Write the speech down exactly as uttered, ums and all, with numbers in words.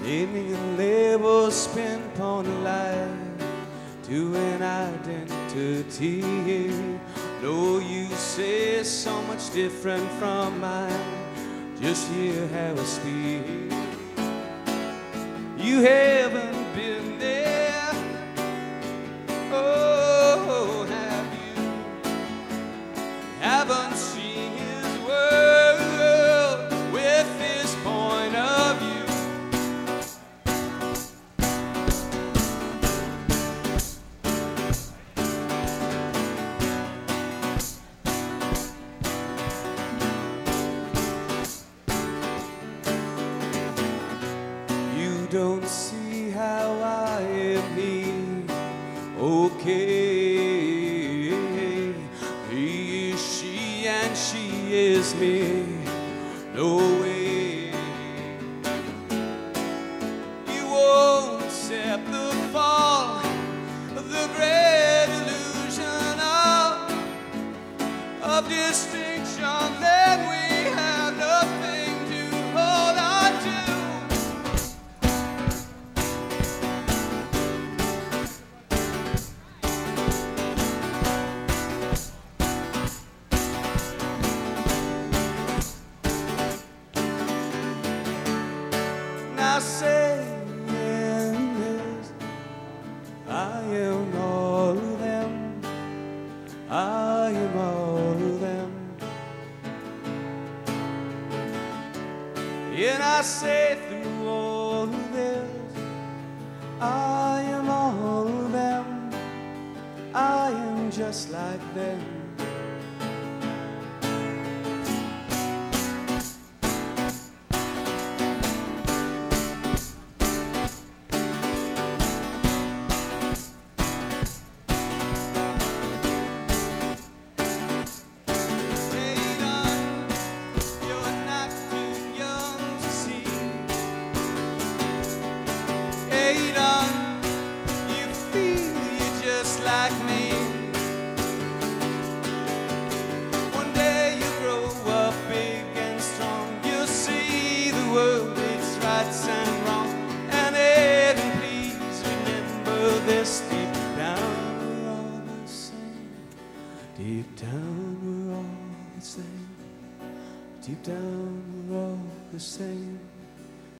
naming a label spin upon a lie to an identity. No, you say so much different from mine. Just hear how I speak. You haven't been there. Oh, have you? Haven't seen his world with his point of view. You don't see how I am me. Okay, he is she and she is me. No way. You won't accept the fall of the great illusion of, of distinction. Then we have nothing to hold on to. I say yes, I am all of them. I am all of them. And I say through all of this, I am all of them. I am just like them. You feel you're just like me. One day you grow up big and strong. You'll see the world, its rights and wrong. And Evan, please remember this. Deep down we're all the same. Deep down we're all the same. Deep down we're all the same.